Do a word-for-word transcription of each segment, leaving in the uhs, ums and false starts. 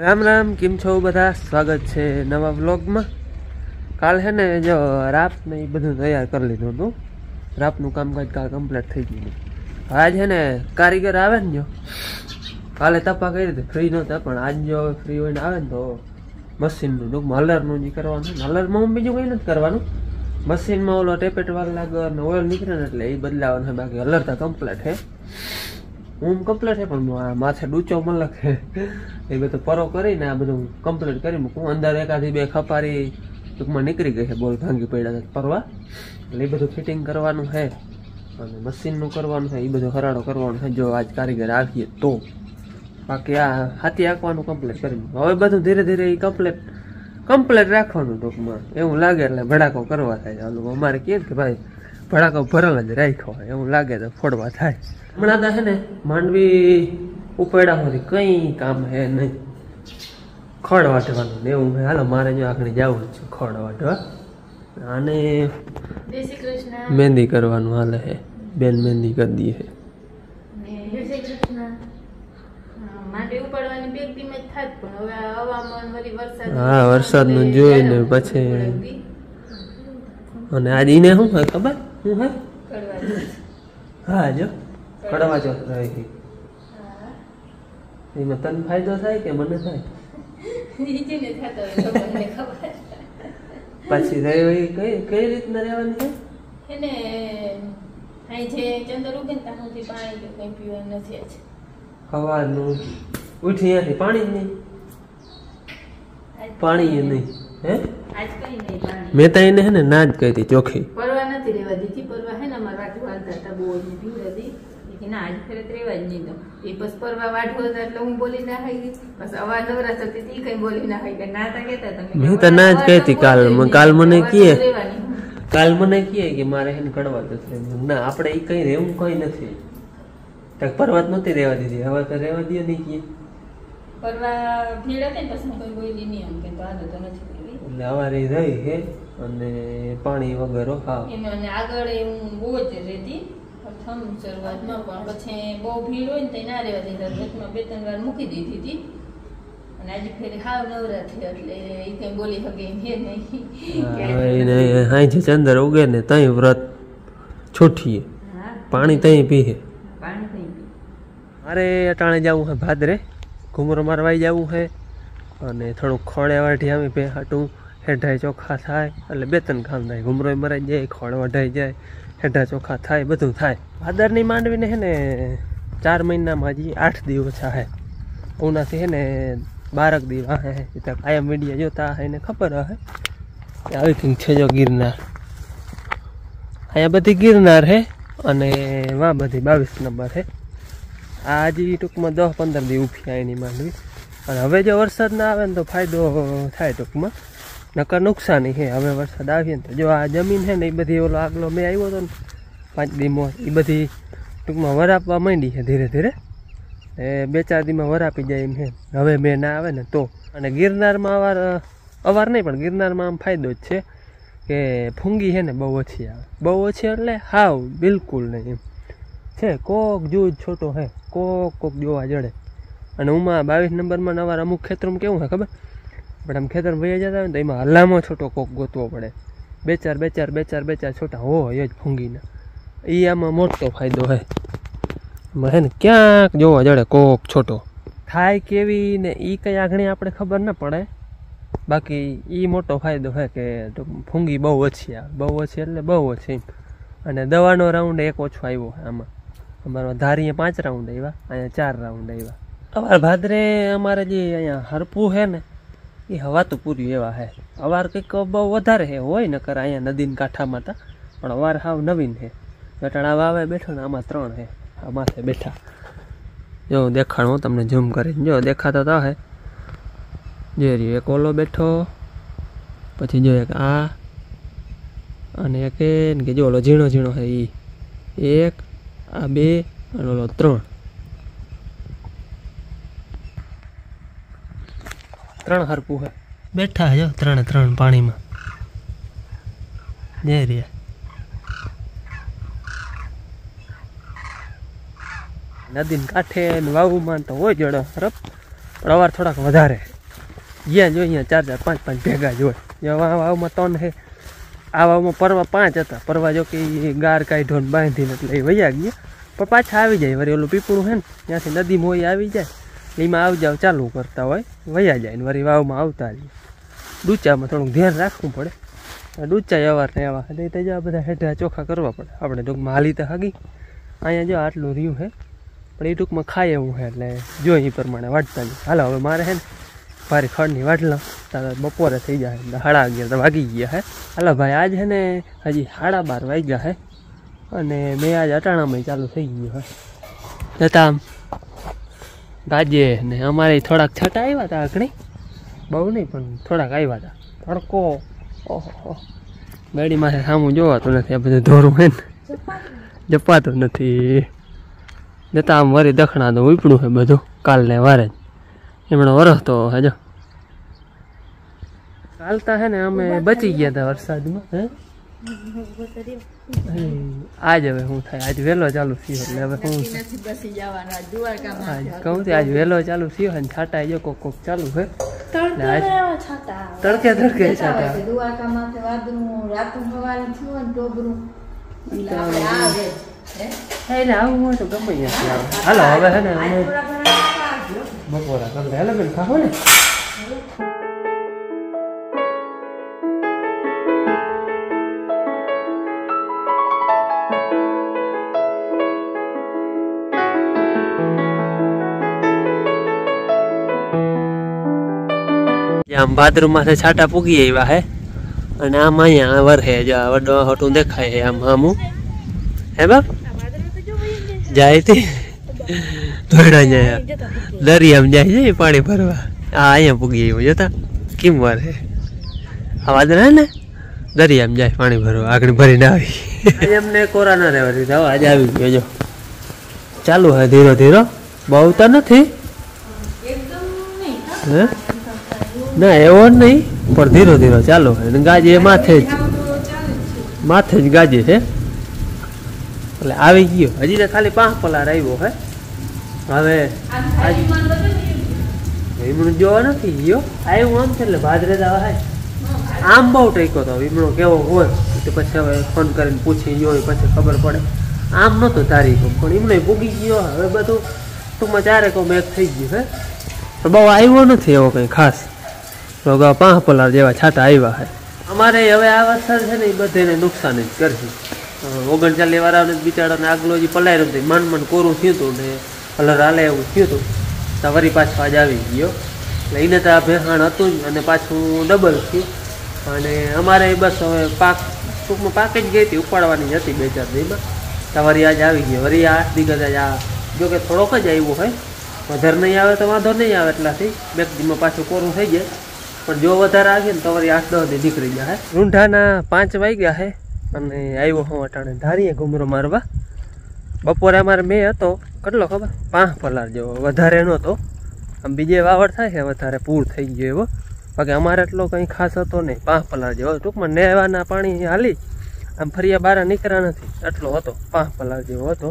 राम राम केम छो बधा स्वागत है नवा व्लॉग में। काल है ने जो रात ने बधु तैयार कर लीधुं हतुं। रातनु कामकाज काल कम्प्लीट थई गयुं। आज है ने कारीगर आवे ने जो काले तपा करी दे फ्री नता पण आज जो फ्री होईने आवे ने तो मशीन नु टूंक हलर नु जी करवानुं। हलर में बीजुं कई नथी करवानुं। मशीन में ओलो टेपेट वाल लागे ने ऑयल निकळे ने એટલે એ બદલાવાનું છે। બાકી હલર તો કમ્પ્લીટ છે। હું કમ્પ્લીટ છે પણ માથે ડૂચો મલક છે એ બધું પરો કરીને આ બધું કમ્પ્લીટ કરી મૂકું। અંદર એકાદી બે ખપારી ટૂંકમાં નીકળી ગઈ છે, બોલ ભાંગી પડ્યા પરવા, એટલે એ બધું ફિટિંગ કરવાનું છે અને મશીનનું કરવાનું છે। એ બધું હરાડો કરવાનો છે જો આજ કારીગર આવીએ તો। બાકી આ હાથી આંકવાનું કમ્પ્લીટ કરી મૂકું। હવે બધું ધીરે ધીરે એ કમ્પ્લીટ કમ્પ્લીટ રાખવાનું ટૂંકમાં એવું લાગે એટલે ભડાકો કરવા થાય। અમારે કહે કે ભાઈ ભડાકો ભરેલ જ રાખ્યો હોય એવું લાગે તો ફોડવા થાય। હમણાં તો હે ને માંડવી ઉપાડ્યામાંથી કઈ કામ હે નહીં, ખડ વાટવાનું ને એવું હાલો મારે જો આગળ જવું છે ખડ વાટવા અને મહેંદી કરવાનું હાલે હે। બેન મહેંદી કરી દઈએ હે। હા વરસાદ નું જોઈને પછી અને આજ ઈને શું હે ખબર શું હે? હા જો કડવા ચોથ રહી એમાં તને ફાયદો થાય કે મને થાય? પછી રહી કઈ કઈ રીતના રહેવાની છે? એને અહીં જે ચંદ્ર ઉગે ને ત્યાં સુધી પાણી કે કંઈ પીવાનું નથી આજ। સવારનું ઉઠી ત્યાંથી પાણી જ નહીં, પાણી એ નહીં હે આજ કઈ નહીં પાણી। મેં તો એને હે ને ના જ કહી હતી ચોખ્ખી, પરવા નથી રહેવા દીધી। પરવા હે ને અમારે વાટું હાલતા હતા બહુ જ ભીડ હતી કે ના આજ ફેરે રહેવા જ નહીં દો। એ બસ પરવા વાટું હતા એટલે હું બોલી ના થઈ ગઈ। બસ અવાર નવરાશ હતી એ કઈ બોલી ના થઈ ગઈ। ના તા કહેતા તમે મેં તો ના જ કહી હતી કાલ કાલ મને કીએ કાલ મને કીએ કે મારે એને કડવા જશે ના આપણે એ કઈ રહેવું કઈ નથી તક પર્વત નહોતી રહેવા દીધી, હવે તો રહેવા દે નહીં કીએ પરવા ભીડ હતી ને પછી કોઈ બોલી નહીં એમ કે તો આદત નથી એવી એટલે અવારે રહી હે અને પાણી વગર હા એમાં અને આગળ હું બહુ જ રહેતી પ્રથમ શરૂઆતમાં પણ પછી બહુ ભીડ હોય ને તો ના રહેવા દીધા। વચમાં બે ત્રણ વાર મૂકી દીધી હતી અને આજે ફેરી હાવ નવરાત્રી એટલે એ કઈ બોલી શકે એમ હે નહીં। હાઈ છે ચંદ્ર ઉગે ને તઈ વ્રત છોઠીએ પાણી તઈ પીએ પાણી તઈ મારે અટાણે જવું છે ભાદરે ઘુમરો મારવાઈ જવું છે અને થોડુંક ખોળે વાઢી આવી બે હાટું હેઠાઈ ચોખ્ખા થાય એટલે બે ત્રણ કામ થાય। ઘુમરો મરાઈ જાય, ખોળ વઢાઈ જાય, હેઠા ચોખ્ખા થાય, બધું થાય। ભાદરની માંડવીને હે ને ચાર મહિનામાં હજી આઠ દિવસ છે ઉનાથી હે ને બારક દિવસ હે ત્યાં કાયમ મીડિયા જોતા હે ને ખબર હે કે આવી કંઈક છે જો ગિરનાર। અહીંયા બધી ગિરનાર હે અને વાં બધી બાવીસ નંબર હે। આ હજી ટૂંકમાં દસ પંદર દી ઉભી એની માંડવી અને હવે જો વરસાદ ના આવે ને તો ફાયદો થાય ટૂંકમાં, નકર નુકસાની છે। હવે વરસાદ આવીએ ને તો જો આ જમીન છે ને એ બધી ઓલો આગલો મેં આવ્યો હતો ને પાંચ દીમાં એ બધી ટૂંકમાં વરાપવા માંડી છે ધીરે ધીરે એ બે ચાર દીમાં વરાપી જાય એમ છે। હવે મેં ના આવે ને તો અને ગિરનારમાં અવાર અવાર નહીં પણ ગિરનારમાં આમ ફાયદો જ છે કે ફૂંગી છે ને બહુ ઓછી આવે, બહુ ઓછી એટલે હાવ બિલકુલ નહીં એમ છે। કોક જૂજ છોટો હે કોક કોક જોવા જડે અને ઉમાં બાવીસ નંબરમાં અવાર અમુક ખેતરમાં કેવું છે ખબર પણ આમ ખેતર વહી જતા હોય ને તો એમાં હલામો છોટો કોક ગોતવો પડે, બે ચાર બે ચાર બે ચાર બે ચાર છોટા હોય જ ફૂંગીના। એ આમાં મોટો ફાયદો છે એમાં હે ને ક્યાંક જોવા જડે કોક છોટો થાય કેવી ને એ કંઈ આગળ આપણે ખબર ન પડે। બાકી એ મોટો ફાયદો છે કે ફૂંગી બહુ ઓછી આવે, બહુ ઓછી એટલે બહુ ઓછી। અને દવાનો રાઉન્ડ એક ઓછો આવ્યો આમાં, અમારા ધારીએ પાંચ રાઉન્ડ આવ્યા, અહીંયા ચાર રાઉન્ડ આવ્યા। અવાર ભાદરે અમારે જે અહીંયા હરપું છે ને એ હવા તો પૂરી એવા હે। અવાર કંઈક બહુ વધારે હે હોય ને કરે અહીંયા નદીના કાંઠામાં હતા પણ અવાર હાવ નવીન છે। બેટાણા વાવે બેઠો ને આમાં ત્રણ હે આ માથે બેઠા જો દેખાડ હું તમને ઝૂમ કરીને જો દેખાતો તો હે જે રહ્યો એક ઓલો બેઠો પછી જો એક આ અને એક એ કે જો ઓલો ઝીણો ઝીણો હે એ એક આ બે અને ઓલો ત્રણ ત્રણ હરપું હે બેઠા જો ત્રણે ત્રણ પાણીમાં જય રહ્યા। નદીને કાંઠે વાવુમાં તો હોય જડો હરપ પણ અવાર થોડાક વધારે જ્યાં જો અહીંયા ચાર ચાર પાંચ પાંચ ભેગા જ હોય. આ વાવમાં ત્રણ છે, આ વાવમાં પરવા પાંચ હતા. પરવા જો કે ગાર કાઢ્યો ને બાંધીને એટલે એ વયા ગયા, પણ પાછા આવી જાય. વળી ઓલું પીપળું છે ને ત્યાંથી નદીમાં હોય આવી જાય, એમાં આવ જાવ ચાલુ કરતા હોય, વયા જાય ને વળી વાવમાં આવતા રહીએ. ડૂચામાં થોડુંક ધ્યાન રાખવું પડે. ડૂચા અવાર ને આવા એટલે તો જો બધા હેઠા ચોખ્ખા કરવા પડે. આપણે ટૂંકમાં હાલી તો હગી અહીંયા જો આટલું રહ્યું છે, પણ એ ટૂંકમાં ખાય એવું છે એટલે જો એ પ્રમાણે વાટતા નહીં. હાલો હવે મારે છે ને ભારી ખડની વાટલા તારે બપોરે થઈ જાય એટલે સાડા અગિયાર તો વાગી ગયા હે. હાલો ભાઈ આજ છે ને હજી સાડા બાર વાગ્યા છે અને મેં આજ અટાણામાં ચાલુ થઈ ગયું હે. જતા આમ ગાજે ને અમારે થોડાક છટા આવ્યા હતા આખણી, બહુ નહીં પણ થોડાક આવ્યા હતા. તડકો ઓહો ગાડી માથે સામું જોવાતું નથી, આ બધું ધોરું હોય ને જપાતું નથી. જતા આમ વરી દખણા તો ઉપડું છે બધું કાલને વારે જ એમણે વરસ તો હજો ચાલતા છે ને અમે બચી ગયા હતા વરસાદમાં. હે આજ હવે શું થાય, આજ વહેલો ચાલુ થયો એટલે હવે શું કહું છું, આજ વહેલો ચાલુ થયો ને છાટા જો કોક કોક ચાલુ છે. તડકે તડકે છાટા એટલે આવું હોય તો ગમે ત્યાંથી આવે. હાલો હવે છે ને અમે બપોરા કરી લે. હાલો બેન ખાવો ને. આમ ભાદરુ માથે છાટા પૂગી આવ્યા હે અને આમ અહીંયા વરહે જો વડો હોટું દેખાય છે આમ આમું હે બાપ જાય તે ધોડા જાય દરિયામાં જાય છે પાણી ભરવા. હા અહીંયા પૂગી આવ્યું જોતા કેમ વાર હે આ વાદળ હે ને દરિયામાં જાય પાણી ભરવા આગળ ભરીને આવી. એમને કોરા ના રહેવા દીધા, આજે આવી ગયો જો ચાલુ હે ધીરો ધીરો, બહુ તો નથી હે ના એવો નહીં પણ ધીરો ધીરો ચાલુ હોય. ગાજે માથે જ માથે જ ગાજે છે એટલે આવી ગયો. હજી તો ખાલી પાંચ પલાર આવ્યો હે. હવે વીમણું જોવા નથી ગયો, આવ્યું આમ છે એટલે ભાદરે દવા હે આમ બહુ ટેકો તો વીમણો કેવો હોય તો પછી હવે ફોન કરીને પૂછી જોઈ પછી ખબર પડે. આમ નહોતો તારીખો પણ એમને પૂગી ગયો. હવે બધું ટૂંકમાં ચારે કોમ એક થઈ ગયું હે, બહુ આવ્યો નથી એવો કંઈ ખાસ. તો પાંચ પલાર જેવા છાટા આવ્યા છે. અમારે હવે આ વરસાદ છે ને એ બધાને નુકસાન જ કરશે. ઓગણચાલીસ વાળાને બિચારાને આગલો જે પલાયરું હતું મન મન કોરું થયું હતું ને કલર હાલે એવું થયું હતું તો વરી પાછું આજ આવી ગયો એટલે એને તો આ ભેહાણ હતું જ અને પાછું ડબલ થયું. અને અમારે બસ હવે પાક ટૂંકમાં પાક જ ગઈ હતી, ઉપાડવાની જ હતી બે ચાર દીમાં તો વરી આજ આવી ગયો. વરી આઠ દીગત જ આ જો કે થોડોક જ આવ્યો હોય, વધારે નહીં આવે તો વાંધો નહીં આવે એટલાથી બે દીમાં પાછું કોરું થઈ જાય. પણ જો વધારે આવીએ ને તો વળી આઠ દસ દી નીકળી જાય. રૂંઢાના પાંચ વાગ્યા છે અને આવ્યો હું અટાણે ધારીએ ઘૂમરો મારવા. બપોરે અમારે મેં હતો કેટલો ખબર પાંચ પલાર જેવો, વધારે નહોતો. આમ બીજે વાવડ થાય છે વધારે પૂર થઈ ગયો એવો, બાકી અમારે એટલો કંઈ ખાસ હતો નહીં. પાંચ પલાર જેવો ટૂંકમાં નેવાના પાણી હાલી આમ ફરિયા બહાર નીકળ્યા નથી એટલો હતો, પાંચ પલાર જેવો હતો.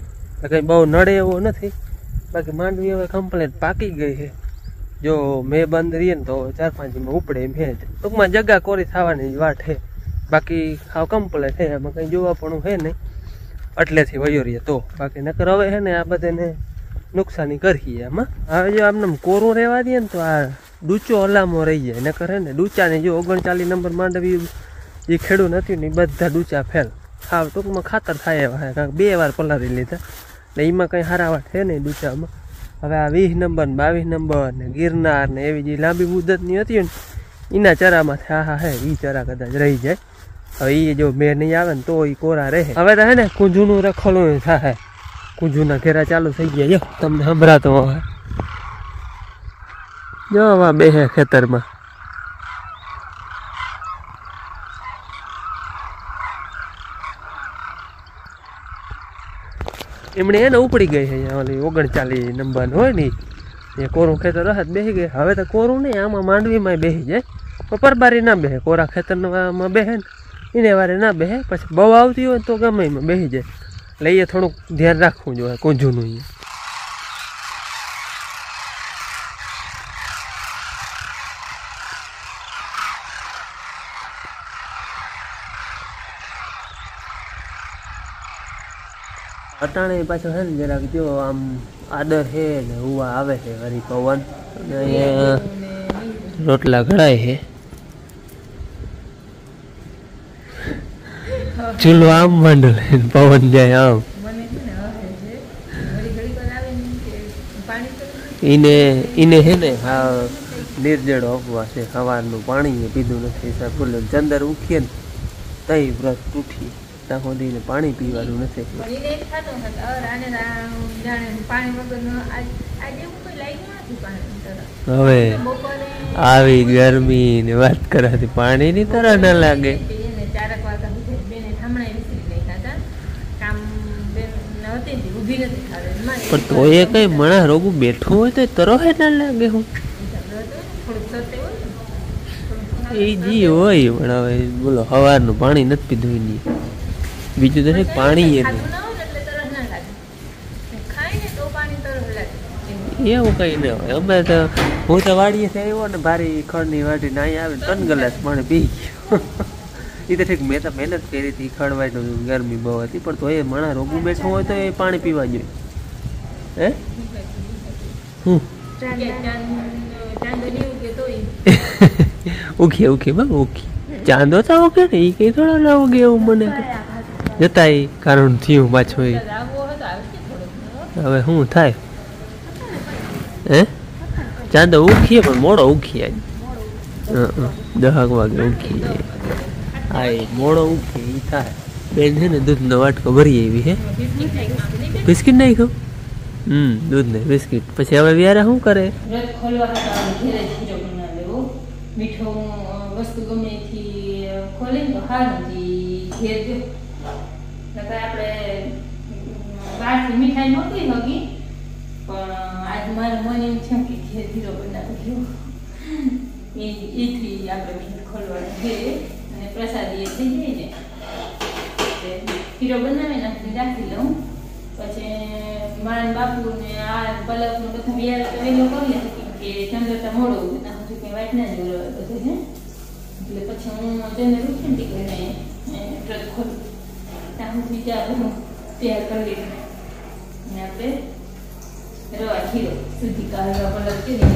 કંઈ બહુ નડે એવો નથી. બાકી માંડવી હવે કમ્પ્લેટ પાકી ગઈ છે. જો મેં બંધ રહીએ ને તો ચાર પાંચ માં ઉપડે એમ હે. ટૂંકમાં જગા કોરી થવાની જ વાટ હે, બાકી હાવ કમ્પ્લેટ છે, એમાં કંઈ જોવા પણ હે નહીં એટલેથી વયો રહીએ તો. બાકી નકર હવે છે ને આ બધાને નુકસાની કરીએ એમાં. હવે જો આમને કોરું રહેવા દઈએ ને તો આ ડૂચો હલામો રહી જાય. નકર હે ને ડૂચાને જો ઓગણચાલીસ નંબર માંડવી જે ખેડૂત નથી ને એ બધા ડૂચા ફેલ હાવ ટૂંકમાં ખાતર થાય એવા હે, કારણ બે વાર પલારી લીધા એટલે એમાં કંઈ હારા વાટ છે નહીં ડૂચામાં. હવે આ વીસ નંબર ને બાવીસ નંબર ને ગિરનાર ને એવી જે લાંબી મુદતની હતી ને એના ચરામાંથી હા હા હે એ ચરા કદાચ રહી જાય. હવે એ જો મેં નહીં આવે ને તો એ કોરા રહે. હવે તો હે ને કુંજુનું રખોલું થાય, કુંજુના ઘેરા ચાલુ થઈ ગયા. જો તમને સંભળાતો હવે જો આવા બે હે ખેતરમાં. એમણે એને ઉપડી ગઈ છે ઓલી ઓગણચાલીસ નંબર હોય ને એ કોરું ખેતર રહત બેસી ગઈ. હવે તો કોરું નહીં આમાં માંડવીમાં બેસી જાય પણ પરબારી ના બેસે. કોરા ખેતરમાં બેસે ને એને વારે ના બેસે, પછી બહુ આવતી હોય તો ગમે એમાં બેસી જાય. એટલે એ થોડુંક ધ્યાન રાખવું જોઈએ કુંજુનું. અહીંયા अटाणे पाछो है ने જરાક જો આમ આદર હે ને હુવા આવે છે વરી પવન અને અહીંયા રોટલા ઘડાય છે ચૂલો આમ માંડો લઈને પવન જાય આમ ઈને ઈને હે ને હા નિર્જળો અફવા છે સવારનું પાણી પીધું નથી સાહેબ બોલે ચંદર ઉખીએ ને તઈ વ્રત તૂટી ત્યાં સુધી પાણી પીવાનું નથી હવે આવી ગરમી ને વાત કરાતી પાણી ની તરહ ના લાગે પણ તો એ કઈ મણા રોગું બેઠું હોય તો તરહ ના લાગે હું એ જી હોય પણ હવે બોલો સવારનું પાણી નથી પીધું એની બીજું તો પાણી એનું એવું કઈ ન હોય અમે તો હું તો વાડીએ આવ્યો ને ભારી ખડની વાટી ના આવે ત્રણ ગ્લાસ પાણી પી ગયો એ તો ઠીક મેં તો મહેનત કરી હતી ખડવાય તો ગરમી બહુ હતી પણ તો એ મણા રોગું બેઠું હોય તો એ પાણી પીવા જોઈએ હે હું ઉખી ઉખી બા ઉખી ચાંદો તો ઓકે ને એ કઈ થોડા ના ઉગે એવું મને જતા એ કારણ થયું પાછું એ હવે શું થાય હે ચાંદો ઉખીએ પણ મોડો ઉખી આજ દહક વાગે ઉખી હા એ મોડો ઉખી એ થાય બેન છે ને દૂધનો વાટકો ભરી આવી હે બિસ્કિટ નાખ્યો હમ દૂધ ને બિસ્કિટ પછી હવે વ્યારા શું કરે મીઠો વસ્તુ ગમે થી ખોલે તો સારું ઘેર જો આપણે બહારથી મીઠાઈ નહોતી હગી પણ આજ મારું મન એમ છે કે ઘેર ધીરો બનાવ્યો એ એથી આપણે ઘેર ખોલવાનું ઘેર અને પ્રસાદી એ થઈ જાય ને ખીરો બનાવી નાખી રાખી લઉં પછી મારા બાપુ ને આ પલકનું બધા વ્યાર તો વહેલો કરી કે ચંદ્રતા મોડો ના સુધી કંઈ વાટ ના જોડે બધું છે એટલે પછી હું ચંદ્ર ઉઠી ને કરીને વ્રત ખોલું ત્યાં સુધી ચા બધું તૈયાર કરી લીધું અને આપણે રવા ખીરો સુધી કાઢવા પલક કરી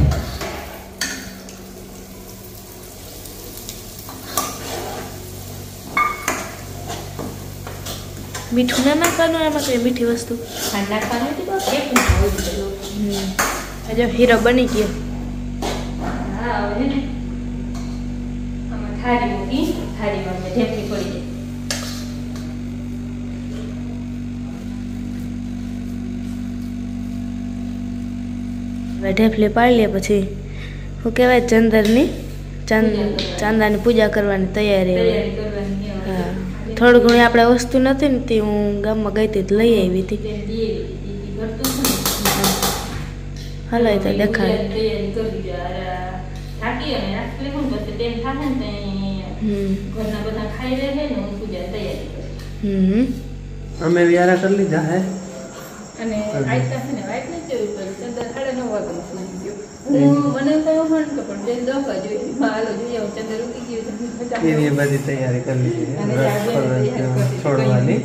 મીઠું ના નાખવાનું એમાં કઈ મીઠી વસ્તુ ખાંડ નાખવાનું હતું બસ એક ખાવું હમ હજુ હીરો બની ગયો હા હવે ને આમાં થાળી મૂકી થાળીમાં મેં ઢેપલી પડી જાય ઢેફલી પાડી લે પછી શું કહેવાય ચંદરની ચાંદ ચાંદાની પૂજા કરવાની તૈયારી તૈયારી કરવાની હા થોડું ઘણું આપણે વસ્તુ નથી ને તે હું ગામમાં ગઈ હતી લઈ આવી હતી હાલો એ તો દેખાય હમ અમે વ્યારા કરી લીધા હે અને આઈતા છે ને વાઈટ ને જોઈ પર ચંદ્ર સાડા નવ વાગે સુધી ગયો હું મને કયો હણ કે પણ જે દોખ જોઈ હાલો જોઈએ ચંદ્ર ઉગી ગયો છે એની બધી તૈયારી કરી લીધી છોડવાની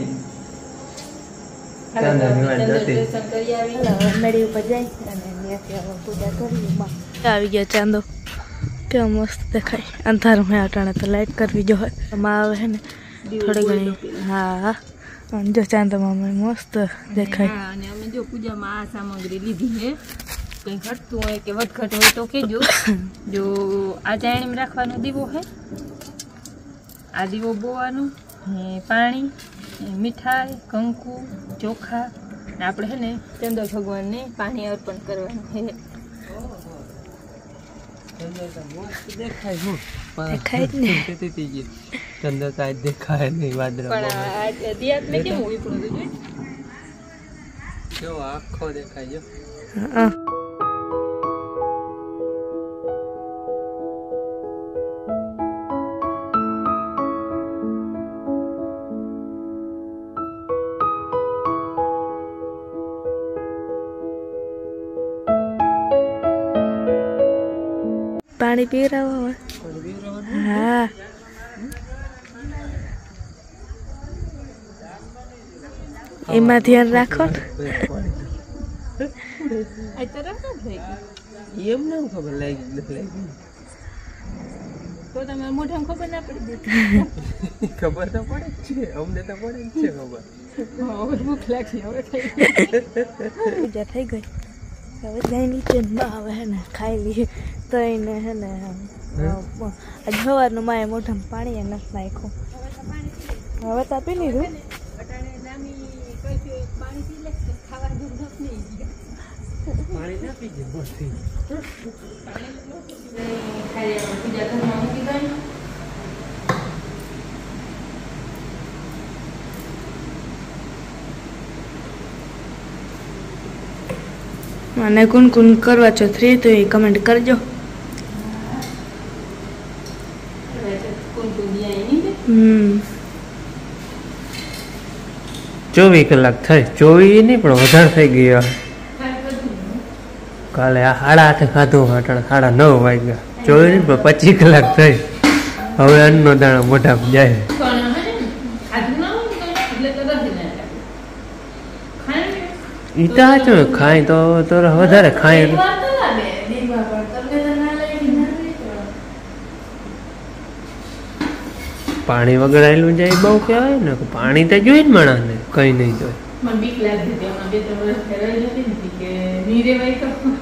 મેળી ઉપર જાય અને પૂજા કરી આવી ગયા ચાંદો કેવો મસ્ત દેખાય અંધારું અટાણે તો લાઈટ કરવી જો હોય એમાં આવે છે ને થોડી ઘણી હા જો ચાંદામાં મસ્ત દેખાય અને અમે જો પૂજામાં આ સામગ્રી લીધી છે કંઈ ઘટતું હોય કે વધઘટ હોય તો કહેજો જો આ ચાયણીમાં રાખવાનો દીવો છે આ દીવો બોવાનું ને પાણી મીઠાઈ કંકુ ચોખા ને આપણે છે ને ચંદ્ર ભગવાનને પાણી અર્પણ કરવાનું છે દેખાય હું દેખાય જ ને ચંદ્ર કાંઈ દેખાય નહીં વાદળા પણ આ દિયાત ને કેમ ઉપડું હતું જો આખો દેખાય જો હા પાણી પીવડાવો હા એમાં ધ્યાન રાખો ને. આ તો રખા થઈ ગઈ. એમ ના ખબર લાગી નથી લાગી. તો તમારે મોઢામાં ખબર ના પડી દે. ખબર તો પડે જ છે, અમને તો પડે જ છે ખબર. હવે ભૂખ લાગી હવે થઈ પૂજા થઈ ગઈ. હવે જાય નીચે બા હવે હે ને ખાઈ લઈએ તો એને હે ને આજ સવારનું માએ મોઢામાં પાણી નથી નાખ્યું. હવે તો પી લીધું. પાણી ના પીજે મોટી. પૂજા ઘરમાં મૂકી ગઈ. અને કોણ કોણ કરવા છો થ્રી તો એ કમેન્ટ કરજો. હમ ચોવીસ કલાક થઈ. ચોવીસ નહીં પણ વધારે થઈ ગઈ. કાલે આ સાડા આઠે ખાધું અટાણે સાડા નવ વાગ્યા. ચોવીસ નહીં પણ પચીસ કલાક થઈ. હવે અન્નનો દાણો મોઢામાં જાય. ઈ તો સાચું ખાય તો તો વધારે ખાય. પાણી વગર આવેલું જાય બહુ કહેવાય ને. પાણી તો જોઈએ ને માણસને, કઈ નહીં તો. મને બીક લાગતી હતી હમણાં બે ત્રણ વર્ષ રહી હતી ને કે નહીં રેવાય તો